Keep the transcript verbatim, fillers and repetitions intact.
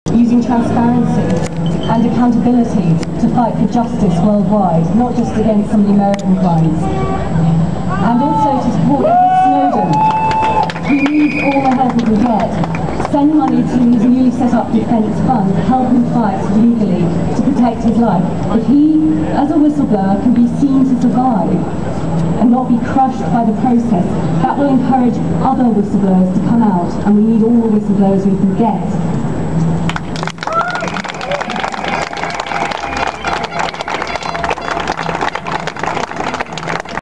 using transparency and accountability to fight for justice worldwide, not just against some of the American crimes. And also to support Edward Snowden, who needs all the help he can get. Send money to his newly set up defence fund, help him fight legally to protect his life. If he, as a whistleblower, can be seen to survive and not be crushed by the process, that will encourage other whistleblowers to come out, and we need all the whistleblowers we can get.